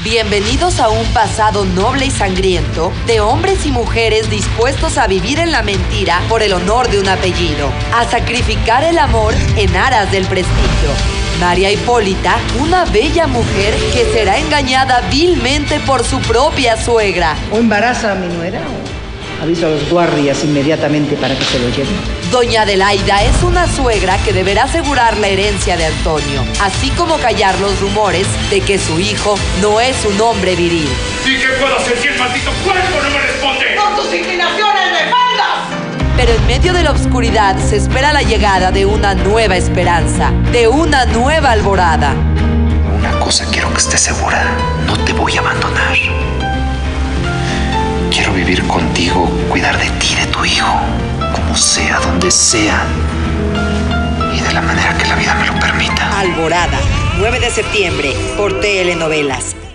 Bienvenidos a un pasado noble y sangriento de hombres y mujeres dispuestos a vivir en la mentira por el honor de un apellido, a sacrificar el amor en aras del prestigio. María Hipólita, una bella mujer que será engañada vilmente por su propia suegra. O embaraza a mi nuera o aviso a los guardias inmediatamente para que se lo lleven. Doña Adelaida es una suegra que deberá asegurar la herencia de Antonio, así como callar los rumores de que su hijo no es un hombre viril. ¿Y qué puedo hacer si el maldito cuerpo no me responde? ¡Por tus inclinaciones nefandas! Pero en medio de la oscuridad se espera la llegada de una nueva esperanza, de una nueva alborada. Una cosa quiero que estés segura, no te voy a abandonar. Quiero vivir contigo, cuidar de ti, de tu hijo, como sea, donde sea, y de la manera que la vida me lo permita. Alborada, 9 de septiembre, por Telenovelas.